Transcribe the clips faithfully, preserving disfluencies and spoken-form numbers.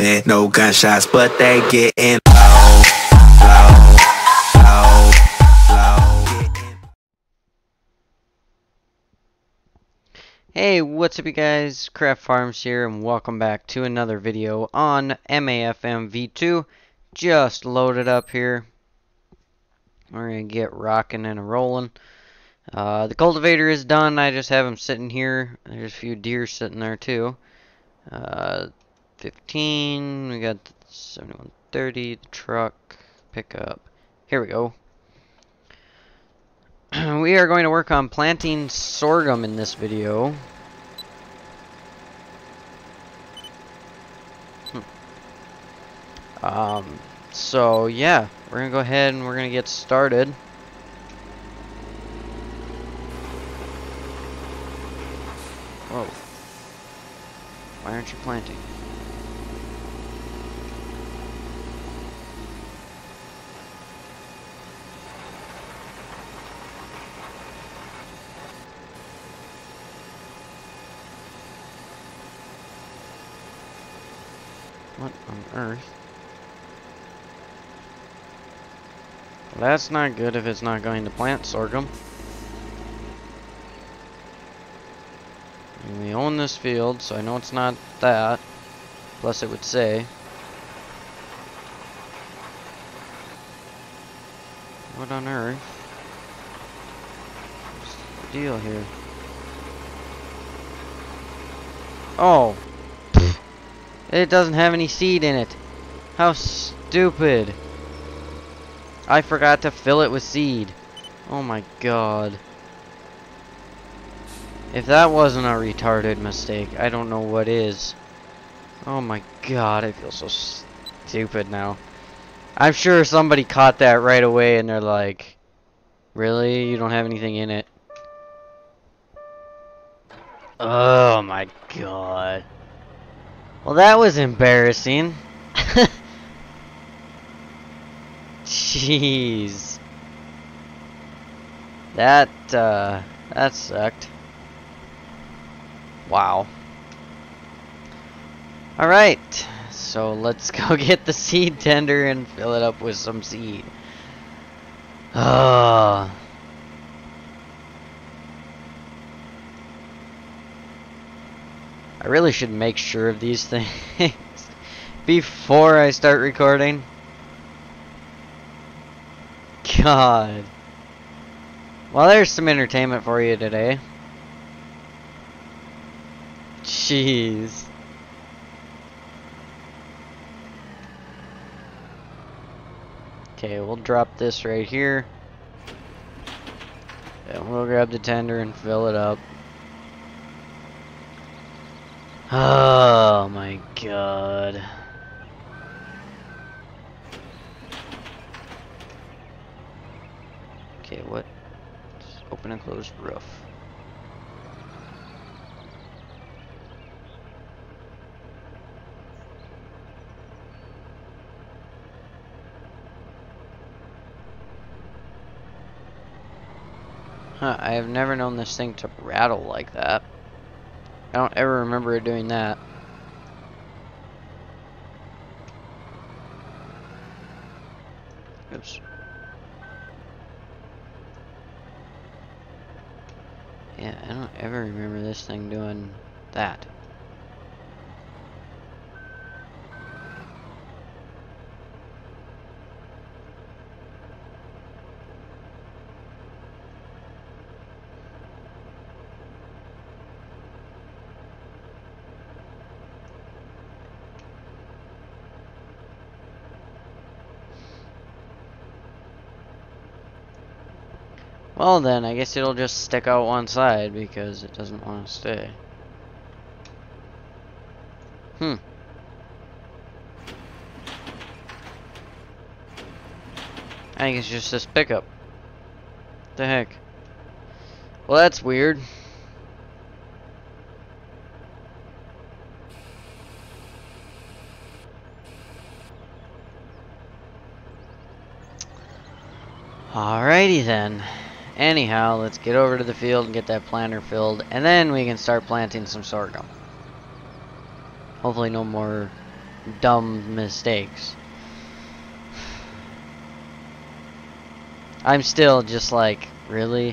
running, no gunshots, but they getting low, low, low, low. Hey, what's up you guys? Craft Farms here, and welcome back to another video on M A F M V two. Just loaded up here. We're gonna get rocking and rolling. Uh, the cultivator is done. I just have him sitting here. There's a few deer sitting there too. Uh, fifteen. We got the seventy-one thirty. The truck pickup. Here we go. We are going to work on planting sorghum in this video. Hmm. Um, so yeah, we're gonna go ahead and we're gonna get started. Whoa. Why aren't you planting? What on earth? Well, that's not good if it's not going to plant sorghum. And we own this field, so I know it's not that. Plus it would say. What on earth? What's the deal here? Oh. It doesn't have any seed in it. How stupid. I forgot to fill it with seed. Oh my god. If that wasn't a retarded mistake, I don't know what is. Oh my god, I feel so stupid now. I'm sure somebody caught that right away and they're like, really? You don't have anything in it? Oh my god. Well, that was embarrassing. Jeez. That, uh, that sucked. Wow. Alright, so let's go get the seed tender and fill it up with some seed. Oh. I really should make sure of these things before I start recording. God. Well, there's some entertainment for you today. Jeez. Okay, we'll drop this right here. And we'll grab the tender and fill it up. Oh my god. Okay, what? Just open and close roof. Huh, I have never known this thing to rattle like that. I don't ever remember it doing that. Oops. Yeah, I don't ever remember this thing doing that. Well then, I guess it'll just stick out one side because it doesn't want to stay. Hmm. I think it's just this pickup. What the heck? Well, that's weird. Alrighty then. Anyhow, let's get over to the field and get that planter filled, and then we can start planting some sorghum. Hopefully no more dumb mistakes. I'm still just like, really?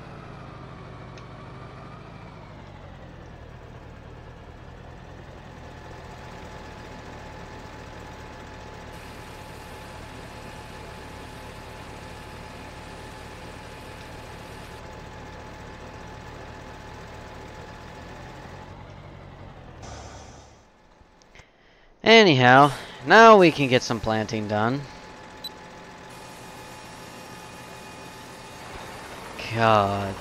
Anyhow, now we can get some planting done. God.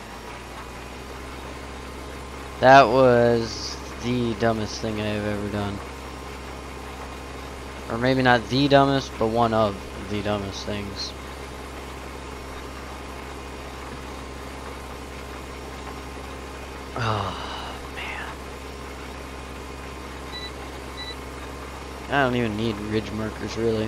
That was the dumbest thing I've ever done. Or maybe not the dumbest, but one of the dumbest things. Oh, man. I don't even need ridge markers, really.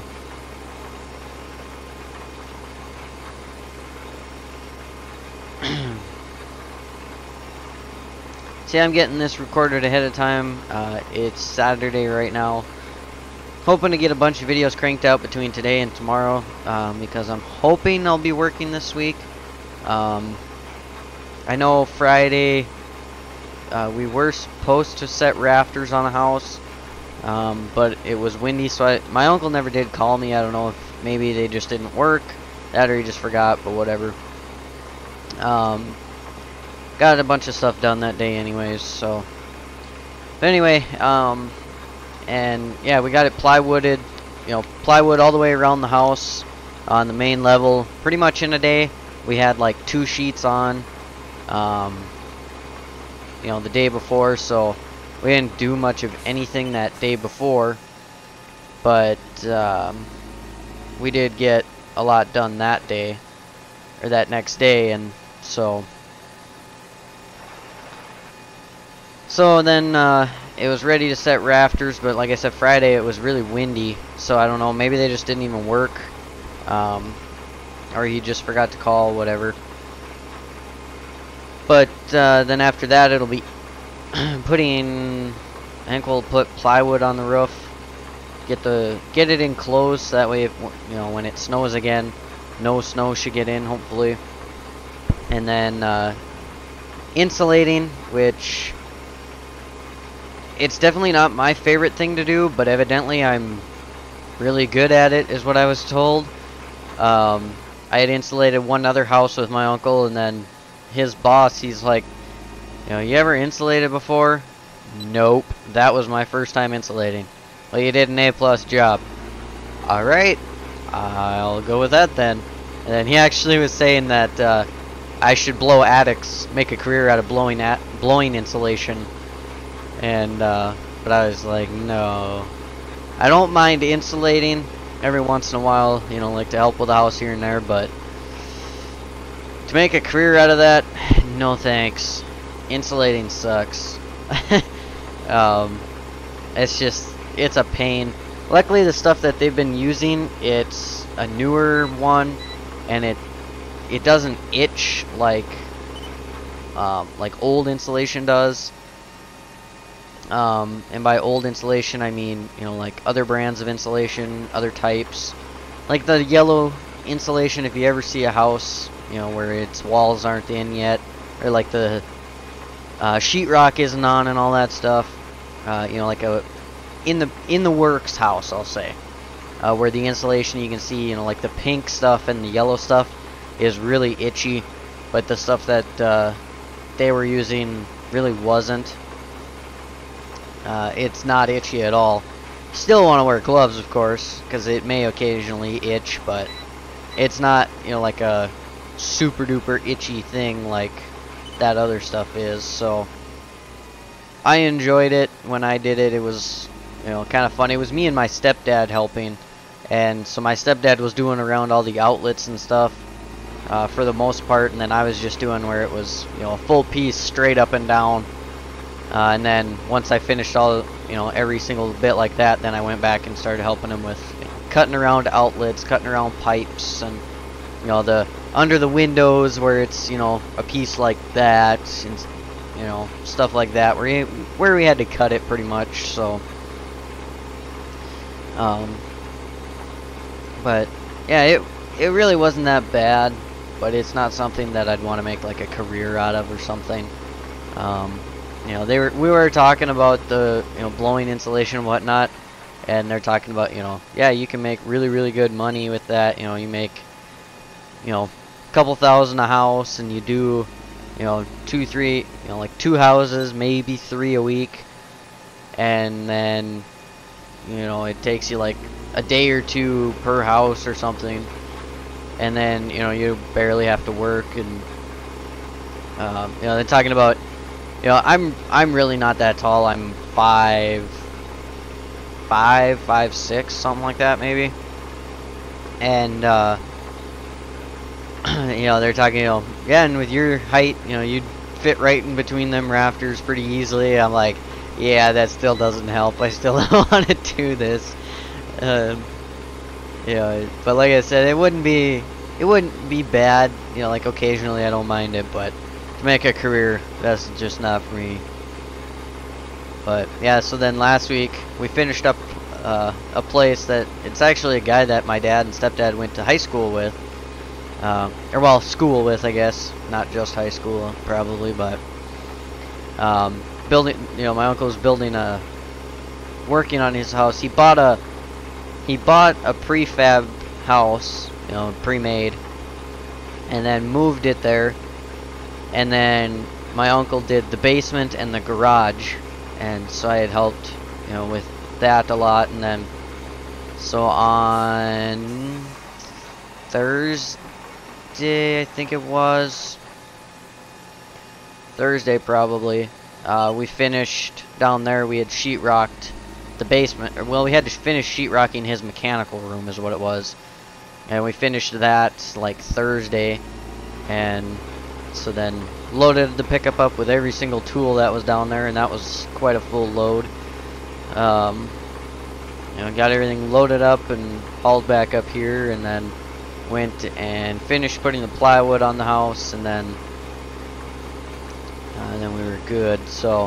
See, I'm getting this recorded ahead of time. Uh, it's Saturday right now. Hoping to get a bunch of videos cranked out between today and tomorrow, um, because I'm hoping I'll be working this week. Um, I know Friday uh, we were supposed to set rafters on the house, um, but it was windy, so I, my uncle never did call me. I don't know if maybe they just didn't work, that or he just forgot, but whatever. Um, got a bunch of stuff done that day anyways, so. But anyway, um, and yeah, we got it plywooded, you know, plywood all the way around the house on the main level, pretty much in a day. We had like two sheets on, um, you know, the day before, so we didn't do much of anything that day before, but um, we did get a lot done that day, or that next day, and so so then uh, it was ready to set rafters, but like I said, Friday it was really windy, so I don't know, maybe they just didn't even work, um, or he just forgot to call, whatever. But uh, then after that, it'll be putting, I think we'll put plywood on the roof, get the get it enclosed, so that way, if, you know, when it snows again, no snow should get in, hopefully. And then uh, insulating, which it's definitely not my favorite thing to do, but evidently I'm really good at it, is what I was told. Um, I had insulated one other house with my uncle, and then his boss, he's like, you know, you ever insulated before? Nope. That was my first time insulating. Well, you did an A plus job. Alright, I'll go with that then. And then he actually was saying that uh, I should blow attics, make a career out of blowing at blowing insulation. And uh, but I was like, no. I don't mind insulating every once in a while, you know, like to help with the house here and there, but to make a career out of that, no thanks. Insulating sucks. um, it's just, it's a pain. Luckily, the stuff that they've been using, it's a newer one, and it it doesn't itch like um, like old insulation does. Um, and by old insulation, I mean, you know, like other brands of insulation, other types, like the yellow insulation. If you ever see a house, you know, where its walls aren't in yet, or like the uh, sheetrock isn't on and all that stuff, uh, you know, like a in the in the works house, I'll say, uh, where the insulation, you can see, you know, like the pink stuff and the yellow stuff is really itchy, but the stuff that uh, they were using really wasn't. Uh, it's not itchy at all. Still want to wear gloves, of course, because it may occasionally itch, but it's not, you know, like a super duper itchy thing like that other stuff is. So I enjoyed it when I did it. It was, you know, kind of fun. It was me and my stepdad helping, and so my stepdad was doing around all the outlets and stuff uh, for the most part, and then I was just doing where it was, you know, a full piece straight up and down. Uh, and then once I finished all, you know, every single bit like that, then I went back and started helping him with, you know, cutting around outlets, cutting around pipes, and, you know, the under the windows where it's, you know, a piece like that, and, you know, stuff like that, where we, where we had to cut it pretty much. So Um, but yeah, it it really wasn't that bad, but it's not something that I'd want to make like a career out of or something. Um, you know, they were we were talking about the you know blowing insulation and whatnot, and they're talking about you know yeah you can make really really good money with that. You know, you make you know a couple thousand a house, and you do you know two three you know like two houses, maybe three a week, and then you know it takes you like a day or two per house or something, and then you know you barely have to work. And um, you know they're talking about you know I'm I'm really not that tall. I'm five five five six, something like that maybe. And uh, you know they're talking you know yeah, and with your height you know you'd fit right in between them rafters pretty easily. I'm like, yeah, that still doesn't help. I still don't want to do this. Um, you know, but like I said, it wouldn't be it wouldn't be bad. You know, like occasionally I don't mind it, but to make a career, that's just not for me. But yeah, so then last week we finished up uh, a place that it's actually a guy that my dad and stepdad went to high school with, uh, or well, school with, I guess, not just high school probably, but um, building. You know, my uncle was building a, working on his house. He bought a, he bought a prefab house, you know, pre-made, and then moved it there, and then my uncle did the basement and the garage. And so I had helped, you know, with that a lot. And then, so on Thursday, I think it was, Thursday probably, uh, we finished down there. We had sheetrocked the basement. Or, well, we had to finish sheetrocking his mechanical room is what it was. And we finished that like Thursday. And so then loaded the pickup up with every single tool that was down there, and that was quite a full load. Um, you know, got everything loaded up and hauled back up here, and then went and finished putting the plywood on the house, and then uh, and then we were good. So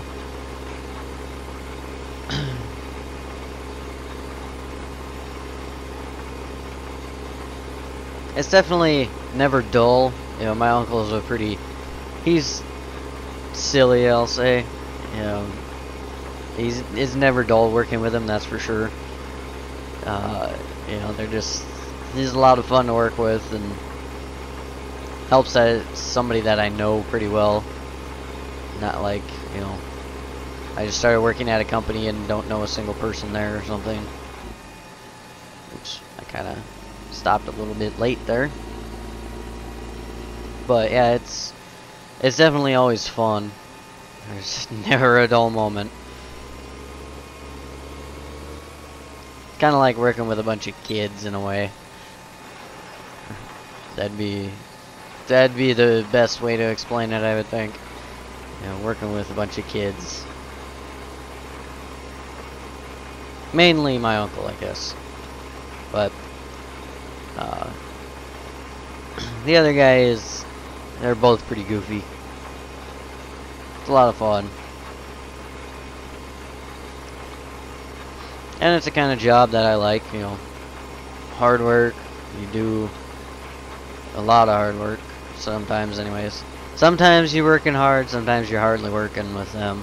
it's definitely never dull. You know, my uncle's a pretty, he's silly, I'll say. You know, he's it's never dull working with him, that's for sure. Uh, you know, they're just, he's a lot of fun to work with, and helps that it's somebody that I know pretty well. Not like, you know, I just started working at a company and don't know a single person there or something. Oops, I kind of stopped a little bit late there. But yeah, it's it's definitely always fun. There's never a dull moment. Kind of like working with a bunch of kids in a way. That'd be that'd be the best way to explain it, I would think. You know, working with a bunch of kids. Mainly my uncle, I guess. But uh, the other guy is, they're both pretty goofy. It's a lot of fun. And it's the kind of job that I like, you know. Hard work. You do a lot of hard work. Sometimes anyways. Sometimes you're working hard, sometimes you're hardly working with them.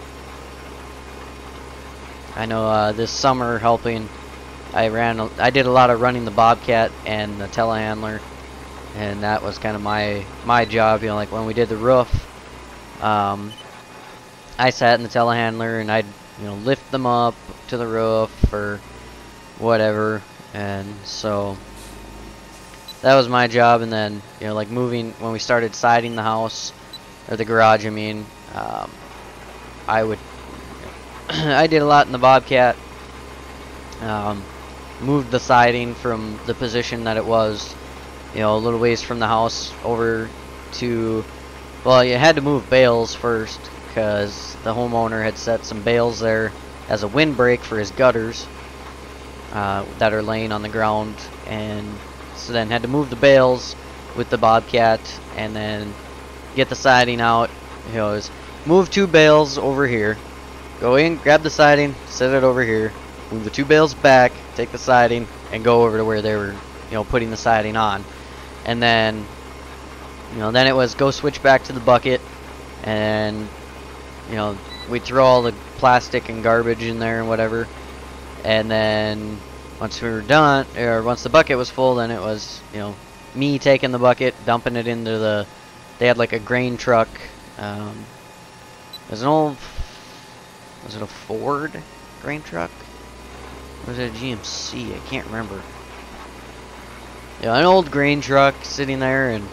I know uh, this summer helping, I ran, I did a lot of running the Bobcat and the telehandler. And that was kind of my my job, you know, like when we did the roof, um, I sat in the telehandler and I'd, you know, lift them up to the roof or whatever, and so that was my job. And then, you know, like moving, when we started siding the house, or the garage, I mean, um, I would, I did a lot in the Bobcat, um, moved the siding from the position that it was, you know, a little ways from the house over to, well, you had to move bales first because the homeowner had set some bales there as a windbreak for his gutters uh, that are laying on the ground, and so then had to move the bales with the Bobcat and then get the siding out. You know, move two bales over here, go in, grab the siding, set it over here, move the two bales back, take the siding, and go over to where they were, you know, putting the siding on. And then, you know, then it was go switch back to the bucket, and, you know, we'd throw all the plastic and garbage in there and whatever. And then once we were done, or once the bucket was full, then it was, you know, me taking the bucket, dumping it into the, they had like a grain truck. Um, it was an old, was it a Ford grain truck? Or was it a G M C? I can't remember. Yeah, an old grain truck sitting there, and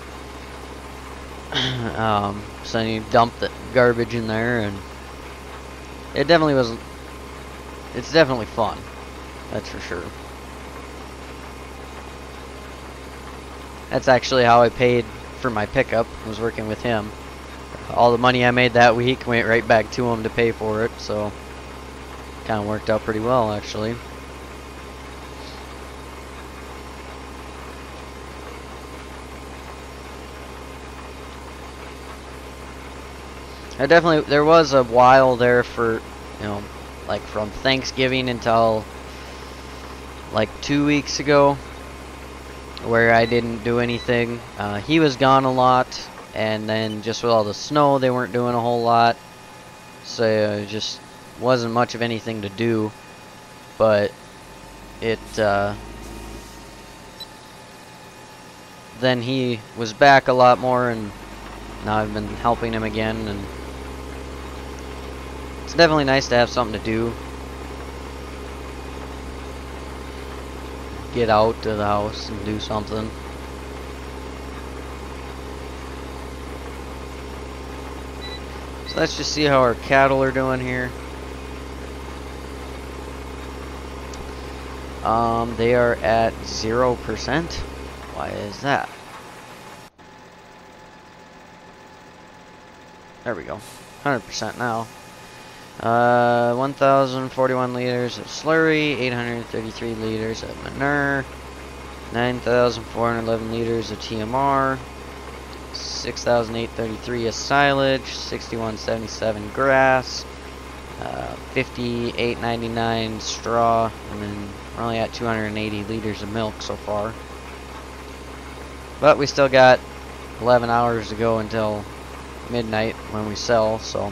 um, so you dump the garbage in there, and it definitely was, it's definitely fun, that's for sure. That's actually how I paid for my pickup, was working with him. All the money I made that week went right back to him to pay for it, so kind of worked out pretty well, actually. I definitely, there was a while there for, you know, like from Thanksgiving until like two weeks ago, where I didn't do anything. Uh, he was gone a lot, and then just with all the snow, they weren't doing a whole lot, so it just wasn't much of anything to do. But it, uh, then he was back a lot more, and now I've been helping him again, and it's definitely nice to have something to do. Get out to the house and do something. So let's just see how our cattle are doing here. Um, they are at zero percent. Why is that? There we go. one hundred percent now. Uh, one thousand forty-one liters of slurry, eight hundred thirty-three liters of manure, nine thousand four hundred eleven liters of T M R, six thousand eight hundred thirty-three of silage, sixty-one seventy-seven grass, uh, fifty-eight ninety-nine straw, and then we're only at two hundred eighty liters of milk so far. But we still got eleven hours to go until midnight when we sell, so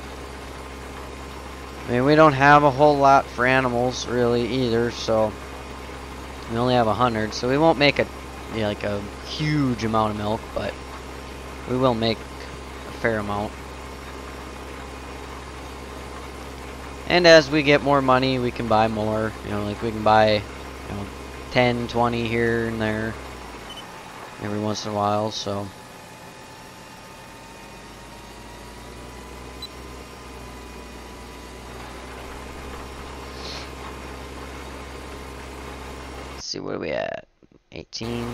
I mean, we don't have a whole lot for animals really either, so we only have a hundred, so we won't make a, you know, like a huge amount of milk, but we will make a fair amount. And as we get more money, we can buy more. You know, like we can buy, you know, ten, twenty here and there every once in a while, so. Let's see, what are we at? eighteen.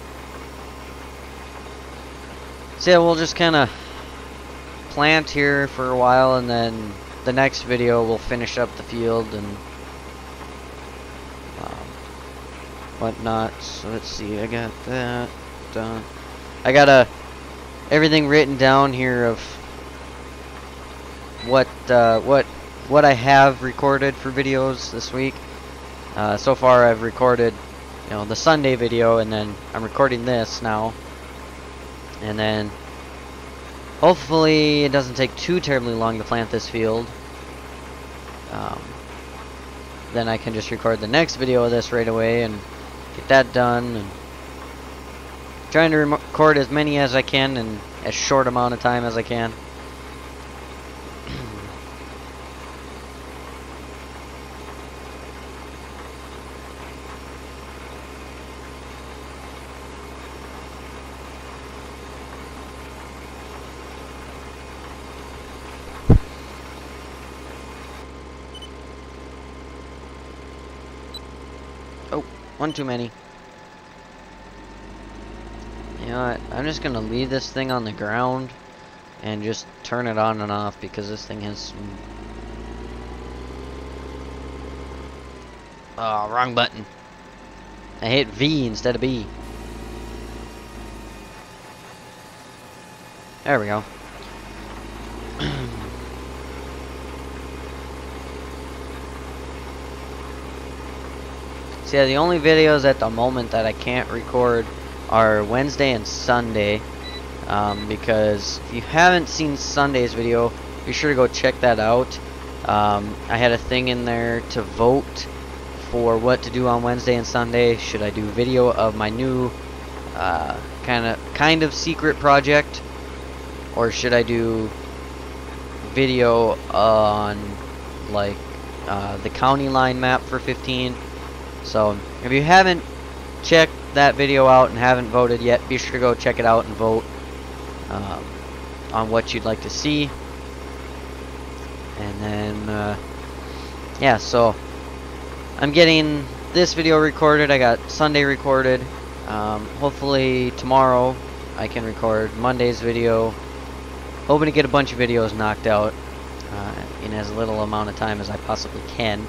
So yeah, we'll just kind of plant here for a while, and then the next video we'll finish up the field and um, whatnot. So let's see, I got that done. I got a everything written down here of what uh, what what I have recorded for videos this week. Uh, so far, I've recorded, you know, the Sunday video, and then I'm recording this now, and then hopefully it doesn't take too terribly long to plant this field. Um, then I can just record the next video of this right away and get that done. And trying to record as many as I can in as short amount of time as I can. Oh, one too many. You know what? I'm just gonna leave this thing on the ground and just turn it on and off, because this thing has some... Oh, wrong button. I hit V instead of B. There we go. So yeah, the only videos at the moment that I can't record are Wednesday and Sunday. Um, because if you haven't seen Sunday's video, be sure to go check that out. Um, I had a thing in there to vote for what to do on Wednesday and Sunday. Should I do video of my new uh, kind of kind of secret project, or should I do video on like uh, the county line map for fifteen? So if you haven't checked that video out and haven't voted yet, be sure to go check it out and vote um, on what you'd like to see. And then uh, yeah, so I'm getting this video recorded. I got Sunday recorded. Um, hopefully tomorrow I can record Monday's video. Hoping to get a bunch of videos knocked out uh, in as little amount of time as I possibly can.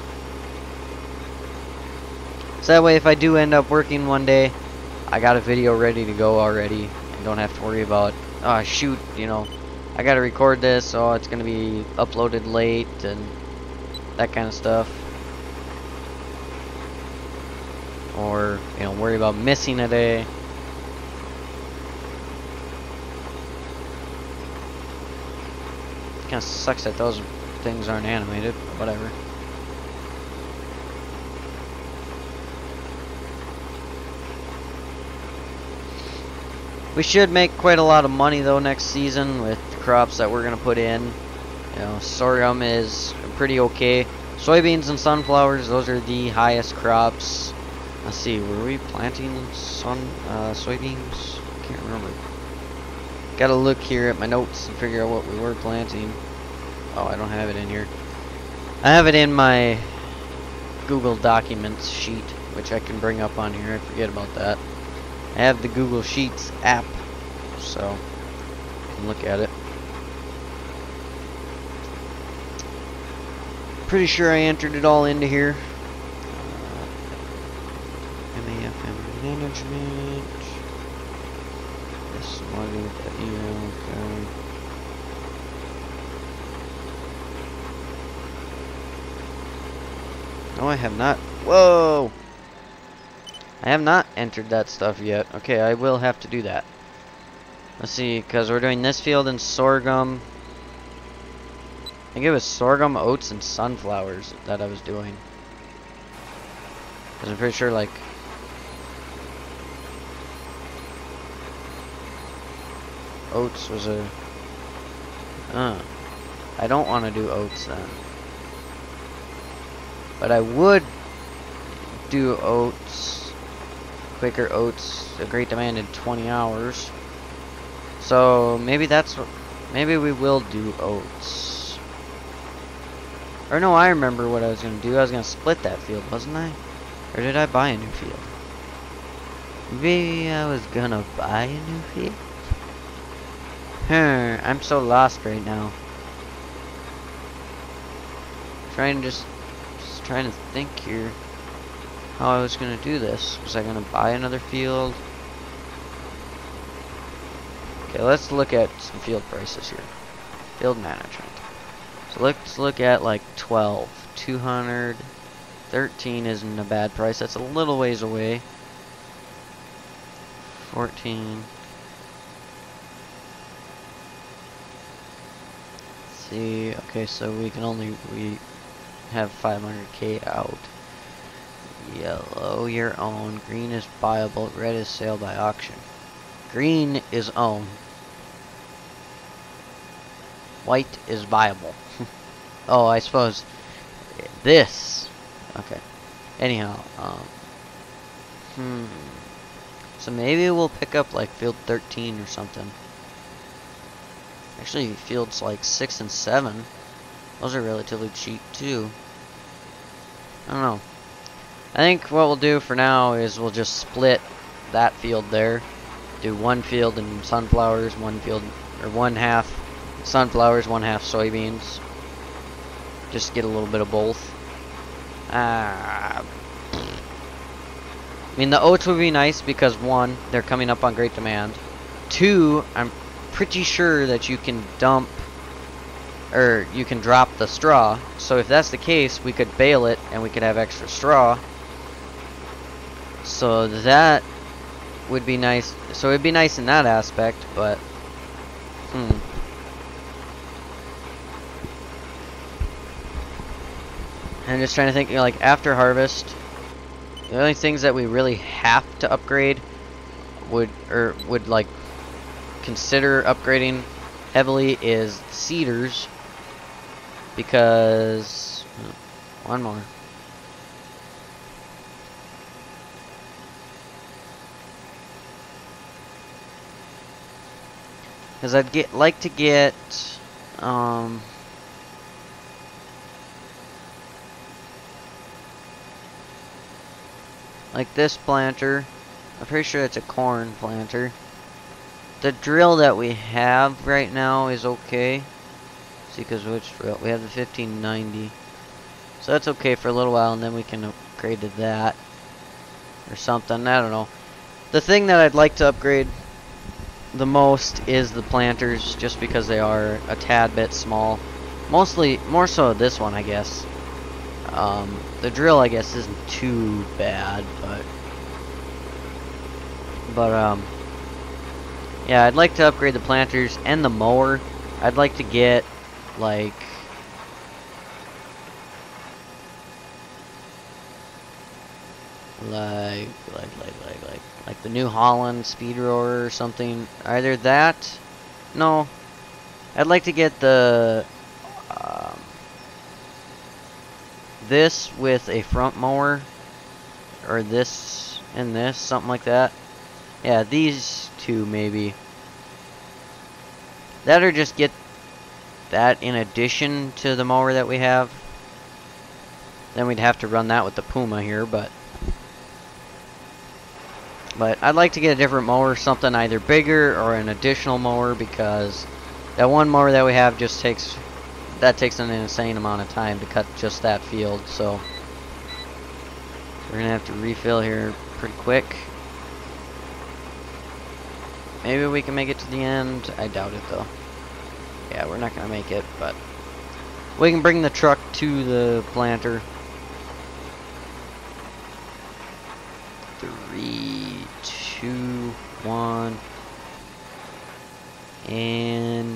So that way, if I do end up working one day, I got a video ready to go already, and don't have to worry about, oh shoot, you know, I gotta record this, oh it's gonna be uploaded late, and that kind of stuff. Or, you know, worry about missing a day. Kinda sucks that those things aren't animated, but whatever. We should make quite a lot of money though next season with the crops that we're gonna put in. You know, sorghum is pretty okay. Soybeans and sunflowers, those are the highest crops. Let's see, were we planting sun uh, soybeans? Can't remember. Gotta look here at my notes and figure out what we were planting. Oh, I don't have it in here. I have it in my Google Documents sheet, which I can bring up on here. I forget about that. I have the Google Sheets app, so you can look at it. Pretty sure I entered it all into here. Uh, M A F M management. This one with the email. Okay. No, I have not. Whoa! I have not entered that stuff yet. Okay, I will have to do that. Let's see, because we're doing this field in sorghum. I think it was sorghum, oats, and sunflowers that I was doing. Because I'm pretty sure, like, oats was a... Uh, I don't want to do oats then. But I would do oats. Quaker Oats, a great demand in twenty hours. So maybe that's what, maybe we will do oats. Or no, I remember what I was going to do. I was going to split that field, wasn't I? Or did I buy a new field? Maybe I was going to buy a new field? Huh, I'm so lost right now. Trying to just, just trying to think here. How I was going to do this. Was I going to buy another field? Okay, let's look at some field prices here. Field management. So let's look at like twelve. two hundred. thirteen isn't a bad price. That's a little ways away. fourteen. Let's see. Okay, so we can only we have five hundred K out. Yellow, your own. Green is buyable. Red is sale by auction. Green is own. White is buyable. Oh, I suppose this. Okay. Anyhow, um, hmm. So maybe we'll pick up like field thirteen or something. Actually, fields like six and seven. Those are relatively cheap too. I don't know. I think what we'll do for now is we'll just split that field there. Do one field in sunflowers, one field, or one half sunflowers, one half soybeans. Just get a little bit of both. Ah. I mean, the oats would be nice because one, they're coming up on great demand. Two, I'm pretty sure that you can dump, or you can drop the straw. So if that's the case, we could bale it and we could have extra straw. So that would be nice. So it'd be nice in that aspect, but hmm. I'm just trying to think, you know, like after harvest, the only things that we really have to upgrade would or would like consider upgrading heavily is cedars, because oh, one more. Because I'd get like to get um like this planter. I'm pretty sure it's a corn planter. The drill that we have right now is okay. See, because which drill? We have the fifteen ninety. So that's okay for a little while, and then we can upgrade to that. Or something, I don't know. The thing that I'd like to upgrade the most is the planters, just because they are a tad bit small. Mostly, more so this one, I guess. Um, the drill, I guess, isn't too bad, but... But, um... yeah, I'd like to upgrade the planters and the mower. I'd like to get, like... Like, like, like, like, like, like the New Holland Speed Rower or something. Either that... No. I'd like to get the... Um, this with a front mower. Or this and this, something like that. Yeah, these two maybe. That or just get that in addition to the mower that we have. Then we'd have to run that with the Puma here, but... But I'd like to get a different mower, something either bigger or an additional mower, because that one mower that we have just takes... That takes an insane amount of time to cut just that field, so... We're gonna have to refill here pretty quick. Maybe we can make it to the end. I doubt it though. Yeah, we're not gonna make it, but we can bring the truck to the planter. Three, two, one, and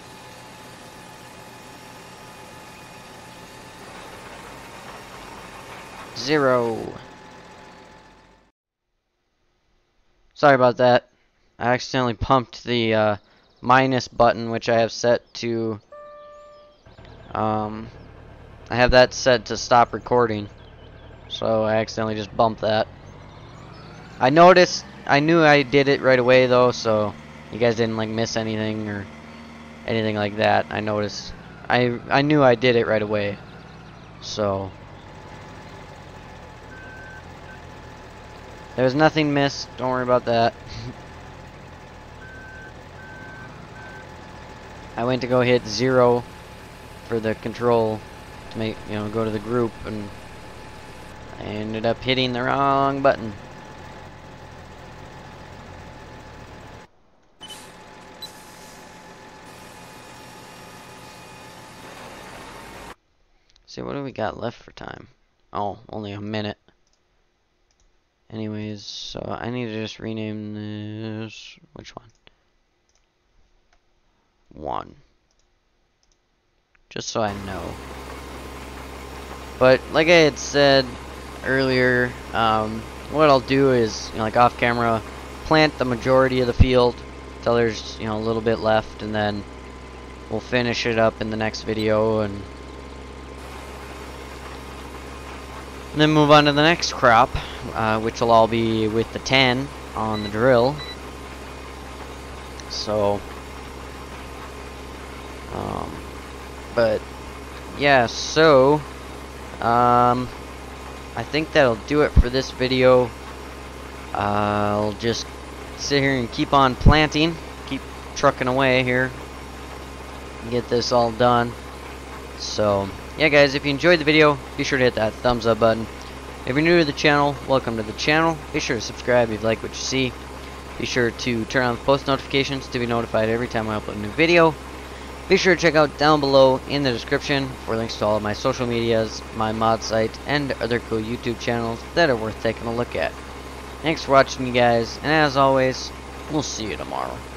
zero. Sorry about that. I accidentally pumped the uh, minus button, which I have set to, um, I have that set to stop recording, so I accidentally just bumped that. I noticed, I knew I did it right away though, so you guys didn't like miss anything or anything like that. I noticed, I, I knew I did it right away, so there was nothing missed, don't worry about that. I went to go hit zero for the control to make, you know, go to the group, and I ended up hitting the wrong button. See, what do we got left for time? Oh, only a minute. Anyways, so I need to just rename this. Which one? One. Just so I know. But like I had said earlier, um, what I'll do is, you know, like off camera, plant the majority of the field till there's, you know, a little bit left, and then we'll finish it up in the next video, and, and then move on to the next crop, uh, which will all be with the ten on the drill. So Um, but yeah, so um, I think that'll do it for this video. Uh, I'll just sit here and keep on planting, keep trucking away here, and get this all done. So yeah, guys, if you enjoyed the video, be sure to hit that thumbs up button. If you're new to the channel, welcome to the channel. Be sure to subscribe if you like what you see. Be sure to turn on post notifications to be notified every time I upload a new video. Be sure to check out down below in the description for links to all of my social medias, my mod site, and other cool YouTube channels that are worth taking a look at. Thanks for watching, you guys, and as always, we'll see you tomorrow.